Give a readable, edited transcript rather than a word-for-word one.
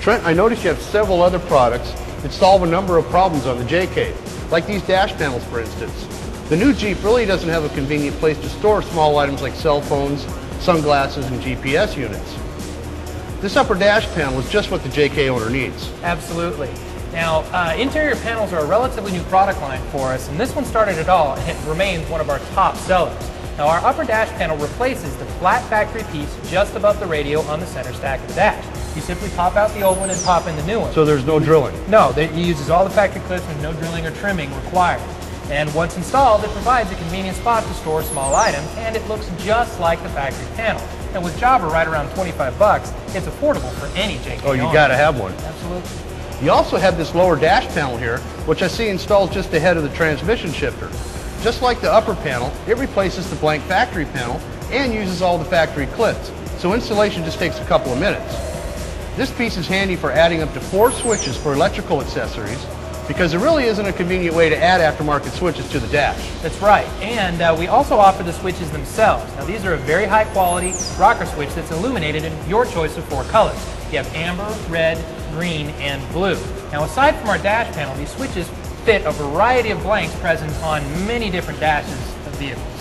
Trent, I noticed you have several other products that solve a number of problems on the JK, like these dash panels, for instance. The new Jeep really doesn't have a convenient place to store small items like cell phones, sunglasses, and GPS units. This upper dash panel is just what the JK owner needs. Absolutely. Now, interior panels are a relatively new product line for us, and this one started it all, and it remains one of our top sellers. Now, our upper dash panel replaces the flat factory piece just above the radio on the center stack of the dash. You simply pop out the old one and pop in the new one. So there's no drilling? No, it uses all the factory clips and no drilling or trimming required. And once installed, it provides a convenient spot to store small items, and it looks just like the factory panel. And with Jobber right around 25 bucks, it's affordable for any JK Oh, you owner. gotta have one. Absolutely. You also have this lower dash panel here, which I see installed just ahead of the transmission shifter. Just like the upper panel, it replaces the blank factory panel and uses all the factory clips. So installation just takes a couple of minutes. This piece is handy for adding up to 4 switches for electrical accessories, because there really isn't a convenient way to add aftermarket switches to the dash. That's right, and we also offer the switches themselves. Now these are a very high quality rocker switch that's illuminated in your choice of 4 colors. You have amber, red, green, and blue. Now aside from our dash panel, these switches fit a variety of blanks present on many different dashes of vehicles.